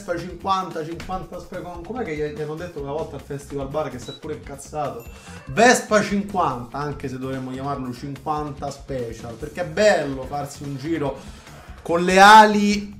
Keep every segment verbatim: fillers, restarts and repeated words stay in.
cinquanta, cinquanta, com'è che gli hanno detto una volta al Festival Bar che si è pure incazzato? Vespa cinquanta, anche se dovremmo chiamarlo cinquanta Special, perché è bello farsi un giro con le ali,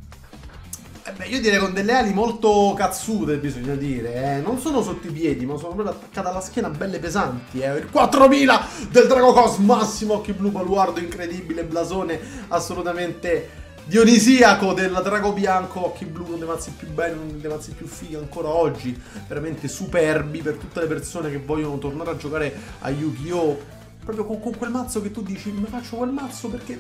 eh beh, io direi con delle ali molto cazzute, bisogna dire, eh. Non sono sotto i piedi, ma sono proprio attaccate alla schiena, belle pesanti, eh. Il quattromila del Drago Cos, massimo occhi blu, baluardo incredibile, blasone assolutamente dionisiaco del Drago Bianco, occhi blu, uno dei mazzi più belli, uno dei mazzi più fighi ancora oggi, veramente superbi per tutte le persone che vogliono tornare a giocare a Yu-Gi-Oh! Proprio con, con quel mazzo che tu dici, mi faccio quel mazzo perché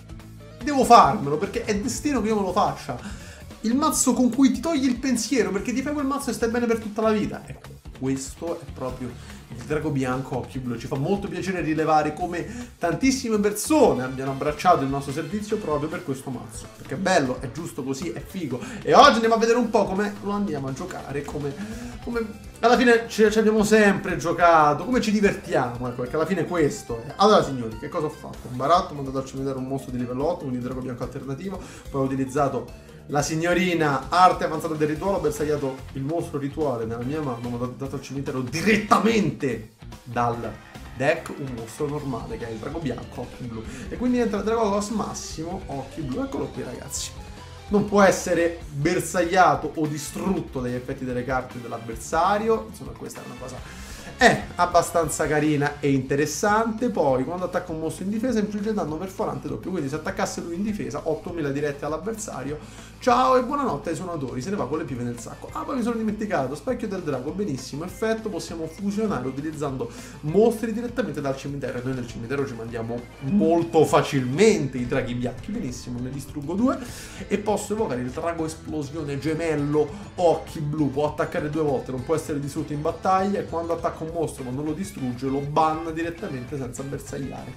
devo farmelo, perché è destino che io me lo faccia. Il mazzo con cui ti togli il pensiero, perché ti fai quel mazzo e stai bene per tutta la vita. Ecco, questo è proprio il Drago Bianco occhi blu. Ci fa molto piacere rilevare come tantissime persone abbiano abbracciato il nostro servizio proprio per questo mazzo, perché è bello, è giusto così, è figo. E oggi andiamo a vedere un po' come lo andiamo a giocare, come, come alla fine ci, ci abbiamo sempre giocato, come ci divertiamo, ecco, perché alla fine questo è. Allora signori, che cosa ho fatto? Un baratto, mi ho andato a vedere un mostro di livello otto, quindi Drago Bianco alternativo, poi ho utilizzato la signorina arte avanzata del rituale, ho bersagliato il mostro rituale nella mia mano, mi ho dato al cimitero direttamente dal deck un mostro normale che è il Drago Bianco occhi blu, e quindi entra il Drago Cos massimo occhi blu. Eccolo qui ragazzi, non può essere bersagliato o distrutto dagli effetti delle carte dell'avversario, insomma questa è una cosa è abbastanza carina e interessante. Poi quando attacca un mostro in difesa infligge danno perforante doppio, quindi se attaccasse lui in difesa ottomila dirette all'avversario, ciao e buonanotte ai suonatori, se ne va con le pive nel sacco. Ah, poi mi sono dimenticato, specchio del drago, benissimo, effetto, possiamo fusionare utilizzando mostri direttamente dal cimitero, e noi nel cimitero ci mandiamo molto facilmente i draghi bianchi, benissimo, ne distruggo due e posso evocare il drago esplosione gemello occhi blu, può attaccare due volte, non può essere distrutto in battaglia, e quando attacca un mostro ma non lo distrugge lo banna direttamente senza bersagliare.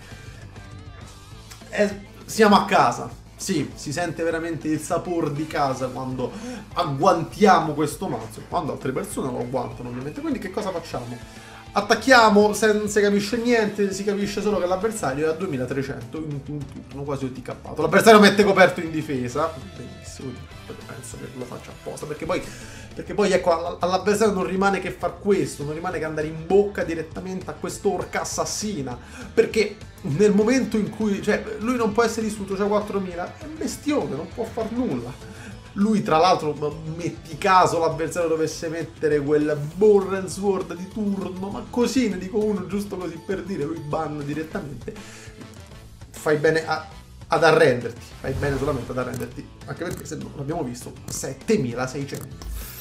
E siamo a casa, sì, si sente veramente il sapore di casa quando agguantiamo questo mazzo, quando altre persone lo agguantano ovviamente. Quindi che cosa facciamo? Attacchiamo, se non si capisce niente, si capisce solo che l'avversario è a duemilatrecento in, in tutto, quasi T K. L'avversario mette coperto in difesa, benissimo, penso che lo faccia apposta, perché poi, perché poi ecco, all'avversario non rimane che far questo, non rimane che andare in bocca direttamente a quest'orca assassina, perché nel momento in cui, cioè, lui non può essere distrutto, c'ha quattromila, è un bestione, non può far nulla. Lui tra l'altro, metti caso l'avversario dovesse mettere quel Born Sword di turno, ma così ne dico uno giusto così per dire, lui banna direttamente. Fai bene a, ad arrenderti, fai bene solamente ad arrenderti, anche perché se no l'abbiamo visto, settemilaseicento.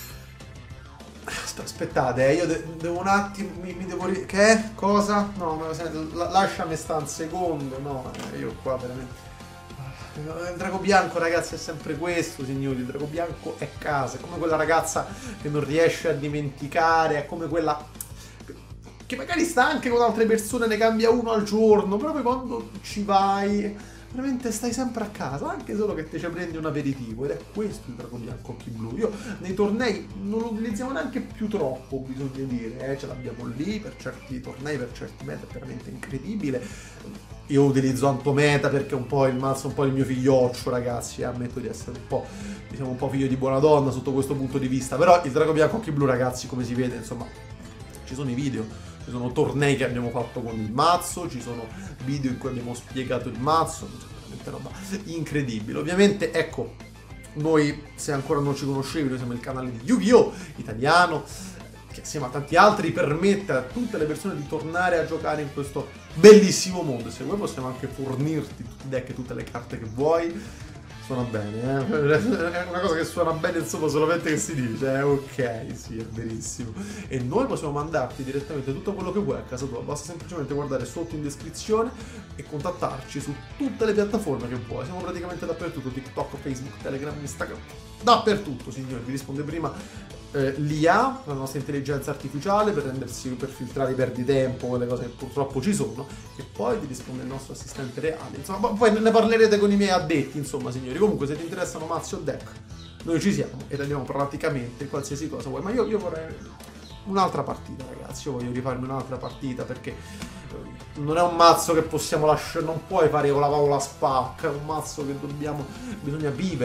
Aspettate, eh, io de devo un attimo, mi, mi devo... Che è? Cosa? No, me lo sento, lasciami sta un secondo, no, eh, io qua veramente... Il Drago Bianco ragazzi è sempre questo signori, il Drago Bianco è casa, è come quella ragazza che non riesce a dimenticare, è come quella che magari sta anche con altre persone, ne cambia uno al giorno, però poi quando ci vai veramente stai sempre a casa, anche solo che te ci prendi un aperitivo, ed è questo il Drago Bianco occhi blu. Io nei tornei non lo utilizziamo neanche più troppo, bisogna dire, eh? Ce l'abbiamo lì per certi tornei, per certi meta, è veramente incredibile. Io utilizzo Antometa perché è un po' il mazzo, un po' il mio figlioccio ragazzi, eh? Ammetto di essere un po', diciamo, un po' figlio di buona donna sotto questo punto di vista, però il Drago Bianco occhi blu ragazzi, come si vede, insomma, ci sono i video, ci sono tornei che abbiamo fatto con il mazzo, ci sono video in cui abbiamo spiegato il mazzo, veramente roba incredibile. Ovviamente, ecco, noi, se ancora non ci conoscevi, noi siamo il canale di Yu-Gi-Oh! Italiano, che assieme a tanti altri permette a tutte le persone di tornare a giocare in questo bellissimo mondo. Se vuoi possiamo anche fornirti tutti i deck e tutte le carte che vuoi. Suona bene, eh? È una cosa che suona bene, insomma, solamente che si dice, eh? Ok, sì, è verissimo. E noi possiamo mandarti direttamente tutto quello che vuoi a casa tua, basta semplicemente guardare sotto in descrizione e contattarci su tutte le piattaforme che vuoi. Siamo praticamente dappertutto, TikTok, Facebook, Telegram, Instagram, dappertutto, signori. Vi risponde prima eh, l'I A, la nostra intelligenza artificiale, per rendersi, per filtrare i perditempo, quelle cose che purtroppo ci sono, e poi vi risponde il nostro assistente reale. Insomma, poi ne parlerete con i miei addetti, insomma, signori. Comunque, se ti interessano mazzi o deck, noi ci siamo e tagliamo praticamente qualsiasi cosa vuoi. Ma io, io vorrei un'altra partita, ragazzi. Io voglio rifarmi un'altra partita perché non è un mazzo che possiamo lasciare, non puoi fare con la pavola spacca, è un mazzo che dobbiamo, bisogna vivere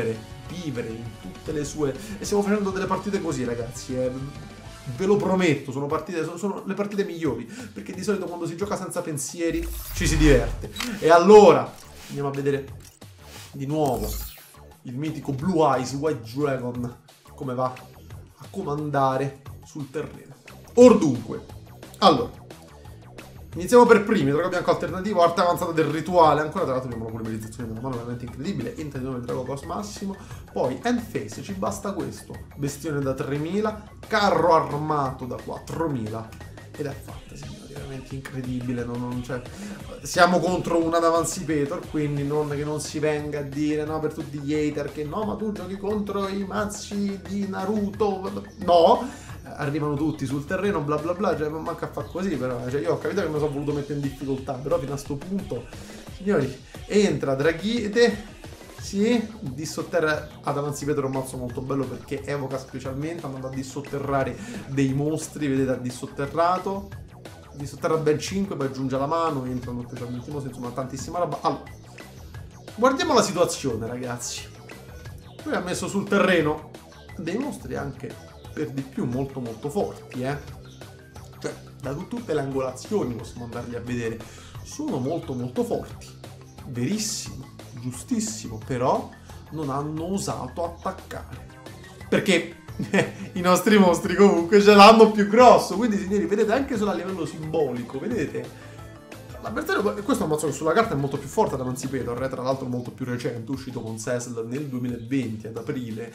vivere in tutte le sue... E stiamo facendo delle partite così, ragazzi, eh. Ve lo prometto, sono partite, sono, sono le partite migliori, perché di solito quando si gioca senza pensieri ci si diverte. E allora andiamo a vedere di nuovo il mitico Blue Eyes White Dragon come va a comandare sul terreno. Or dunque, allora iniziamo per primi, drago bianco alternativo, arte avanzata del rituale, ancora tra l'altro abbiamo una polimerizzazione della mano veramente incredibile, entra di nuovo il drago cos massimo, poi end phase, ci basta questo, bestione da tremila, carro armato da quattromila, ed è fatta, signori, veramente incredibile, non, non, cioè, siamo contro una Davancipator, quindi non, che non si venga a dire, no, per tutti gli hater, che no, ma tu giochi contro i mazzi di Naruto, no! Arrivano tutti sul terreno, bla bla bla, cioè non manca a far così, però, cioè io ho capito che mi sono voluto mettere in difficoltà, però fino a sto punto, signori, entra Draghide, sì, dissotterra ad Emancipator è un mazzo molto bello perché evoca specialmente, andando a dissotterrare dei mostri, vedete, ha dissotterrato, dissotterra ben cinque, poi aggiunge la mano, entrano specialmente i mostri, insomma, tantissima roba. Allora, guardiamo la situazione, ragazzi. Lui ha messo sul terreno dei mostri anche per di più molto molto forti, eh. Cioè, da tutte le angolazioni possiamo andarli a vedere. Sono molto molto forti. Verissimo, giustissimo, però non hanno osato attaccare. Perché i nostri mostri comunque ce l'hanno più grosso. Quindi, signori, vedete anche solo a livello simbolico, vedete? L'avversario, questo è un mazzo che sulla carta è molto più forte da Emancipator, eh, tra l'altro molto più recente, uscito con Cecil nel duemilaventi, ad aprile.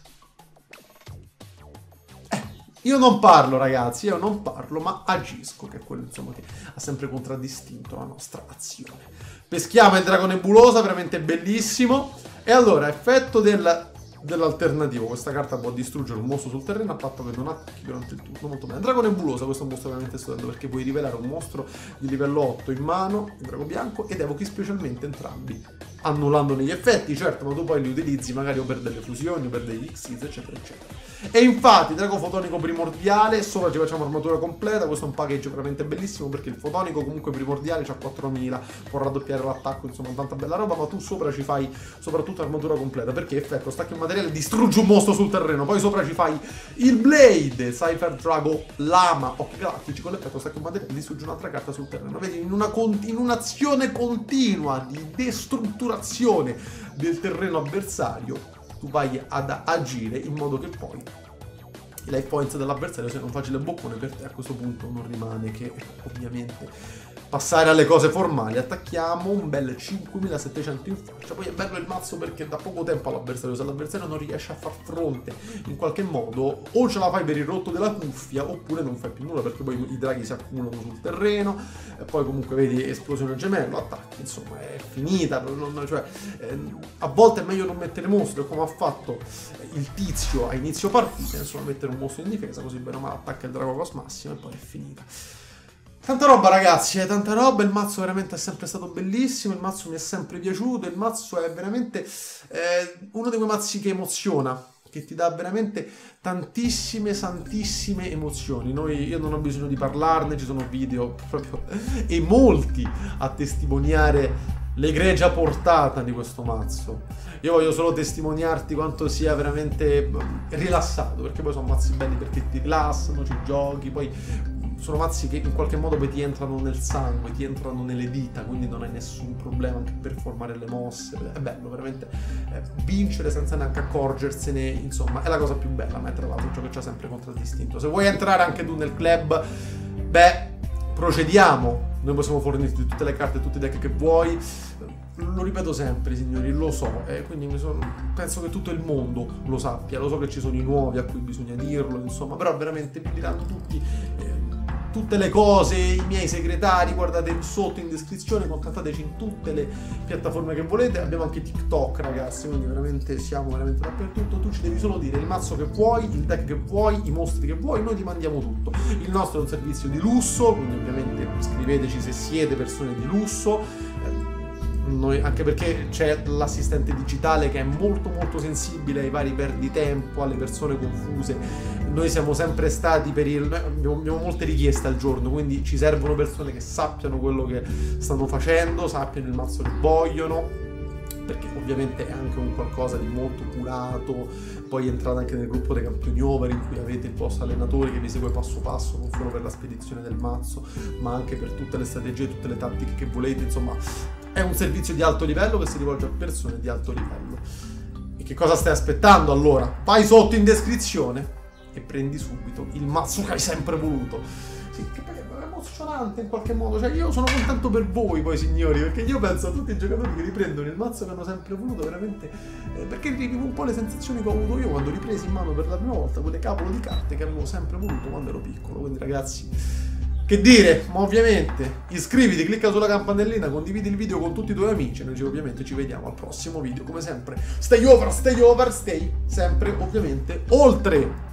Io non parlo, ragazzi, io non parlo, ma agisco, che è quello, insomma, che ha sempre contraddistinto la nostra azione. Peschiamo il drago nebulosa, veramente bellissimo. E allora, effetto del, dell'alternativo. Questa carta può distruggere un mostro sul terreno a patto che non attacchi durante il turno. Molto bene. Drago nebulosa, questo è un mostro veramente stupendo perché puoi rivelare un mostro di livello otto in mano, il drago bianco, ed evochi specialmente entrambi, annullandone gli effetti, certo, ma tu poi li utilizzi magari o per delle fusioni o per degli X, eccetera, eccetera. E infatti, drago fotonico primordiale, sopra ci facciamo armatura completa, questo è un package veramente bellissimo perché il fotonico comunque primordiale c'ha quattromila, può raddoppiare l'attacco, insomma, tanta bella roba, ma tu sopra ci fai soprattutto armatura completa, perché effetto, stacchi il materiale, distruggi un mostro sul terreno, poi sopra ci fai il Blade, Cypher Drago Lama, occhi galattici, con l'effetto stacchi il materiale, distruggi un'altra carta sul terreno, vedi, in una in un'azione continua di destrutturazione del terreno avversario, tu vai ad agire in modo che poi i life points dell'avversario siano un facile boccone per te. A questo punto non rimane che ovviamente passare alle cose formali. Attacchiamo un bel cinquemilasettecento in faccia. Poi è bello il mazzo perché dà poco tempo all'avversario. Se l'avversario non riesce a far fronte in qualche modo, o ce la fai per il rotto della cuffia oppure non fai più nulla, perché poi i draghi si accumulano sul terreno e poi comunque vedi esplosione gemello, attacchi, insomma è finita. Non, cioè, eh, a volte è meglio non mettere mostri, come ha fatto il tizio a inizio partita, insomma mettere un mostro in difesa, così bene o male attacca il drago cos massimo e poi è finita. Tanta roba, ragazzi, eh, tanta roba, il mazzo veramente è sempre stato bellissimo, il mazzo mi è sempre piaciuto, il mazzo è veramente eh, uno di quei mazzi che emoziona, che ti dà veramente tantissime, tantissime emozioni. Noi, io non ho bisogno di parlarne, ci sono video proprio e molti a testimoniare l'egregia portata di questo mazzo. Io voglio solo testimoniarti quanto sia veramente rilassato, perché poi sono mazzi belli perché ti rilassano, ci giochi, poi sono mazzi che in qualche modo poi ti entrano nel sangue, ti entrano nelle dita, quindi non hai nessun problema anche per formare le mosse. È bello, veramente, eh, vincere senza neanche accorgersene, insomma, è la cosa più bella, ma è tra l'altro ciò che ci ha sempre contraddistinto. Se vuoi entrare anche tu nel club, beh, procediamo. Noi possiamo fornirti tutte le carte, tutti i deck che vuoi. Lo ripeto sempre, signori, lo so, e eh, quindi mi sono, penso che tutto il mondo lo sappia, lo so che ci sono i nuovi a cui bisogna dirlo, insomma, però veramente vi diranno tutti eh, tutte le cose, i miei segretari, guardate sotto in descrizione, contattateci in tutte le piattaforme che volete, abbiamo anche TikTok, ragazzi, quindi veramente siamo veramente dappertutto. Tu ci devi solo dire il mazzo che vuoi, il deck che vuoi, i mostri che vuoi, noi ti mandiamo tutto. Il nostro è un servizio di lusso, quindi ovviamente scriveteci se siete persone di lusso. Noi, anche perché c'è l'assistente digitale che è molto molto sensibile ai vari perditempo, alle persone confuse. Noi siamo sempre stati per il... Abbiamo, abbiamo molte richieste al giorno, quindi ci servono persone che sappiano quello che stanno facendo, sappiano il mazzo che vogliono. perché ovviamente è anche un qualcosa di molto curato. Poi entrate anche nel gruppo dei campioni over, in cui avete il vostro allenatore che vi segue passo passo, non solo per la spedizione del mazzo, ma anche per tutte le strategie, tutte le tattiche che volete. Insomma, è un servizio di alto livello che si rivolge a persone di alto livello. E che cosa stai aspettando allora? Vai sotto in descrizione e prendi subito il mazzo che hai sempre voluto. Sì, che poi è emozionante in qualche modo. Cioè, io sono contento per voi, poi, signori, perché io penso a tutti i giocatori che riprendono il mazzo che hanno sempre voluto, veramente. Eh, perché rivivo un po' le sensazioni che ho avuto io quando ho ripreso in mano per la prima volta quelle cavolo di carte che avevo sempre voluto quando ero piccolo. Quindi, ragazzi, che dire, ma ovviamente iscriviti, clicca sulla campanellina, condividi il video con tutti i tuoi amici e noi ovviamente ci vediamo al prossimo video. Come sempre, stay over, stay over, stay sempre ovviamente oltre.